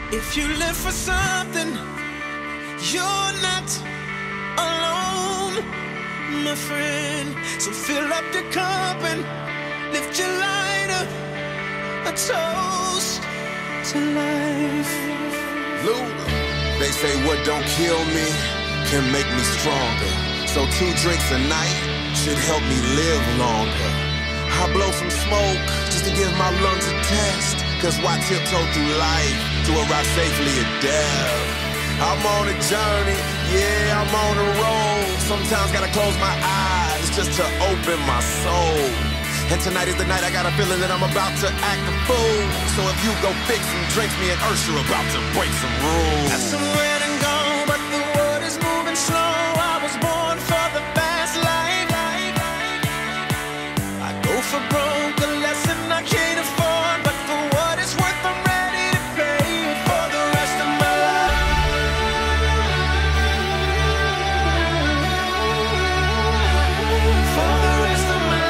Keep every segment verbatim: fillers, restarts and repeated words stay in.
If you live for something, you're not alone, my friend. So fill up your cup and lift your lighter, a toast to life. Luda. They say what don't kill me can make me stronger. So two drinks a night should help me live longer. I blow some smoke just to give my lungs a test. Cause why tiptoe through life to arrive safely at death? I'm on a journey, yeah, I'm on a road. Sometimes gotta close my eyes just to open my soul. And tonight is the night I got a feeling that I'm about to act a fool. So if you go fix some drinks, me and Ursula are about to break some rules. Got some red and gold, but the world is moving slow. I was born for the fast life. I go for broke, a lesson I can't afford, but for what it's worth, I'm ready to pay for the rest of my life. For the rest of my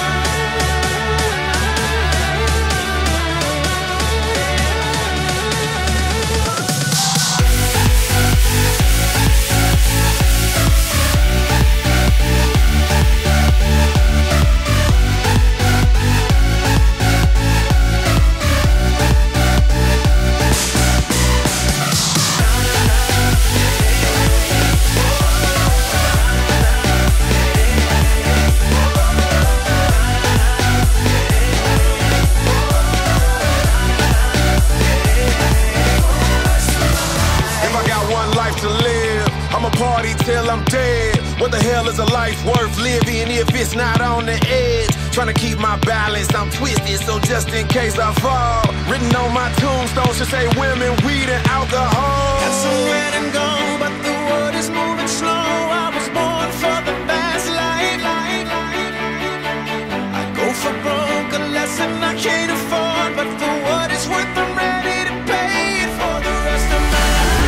to live, I'ma party till I'm dead. What the hell is a life worth living if it's not on the edge? Trying to keep my balance, I'm twisted, so just in case I fall, written on my tombstone should say women, weed, and alcohol. Got some red and gold, but the world is moving slow. I was born for the fast life. I go for broke, a lesson I can't afford, but for what it's worth, I'm ready to pay it for the rest of my life.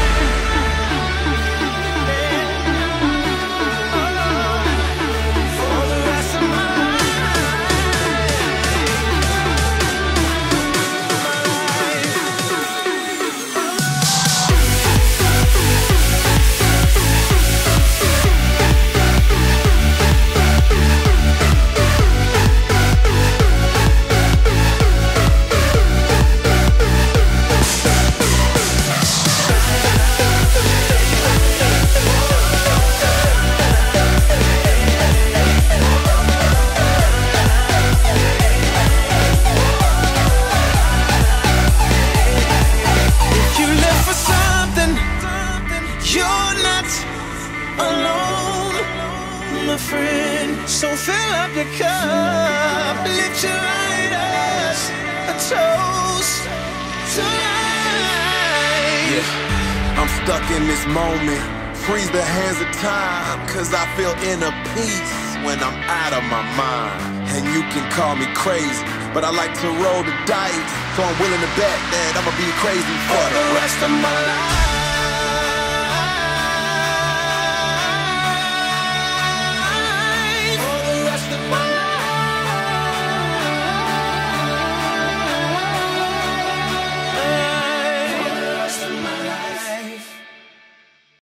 My friend, so fill up your cup, lift your lighters, a toast to life. Yeah, I'm stuck in this moment, freeze the hands of time, cause I feel inner peace when I'm out of my mind. And you can call me crazy, but I like to roll the dice, so I'm willing to bet that I'ma be crazy for the rest of my life.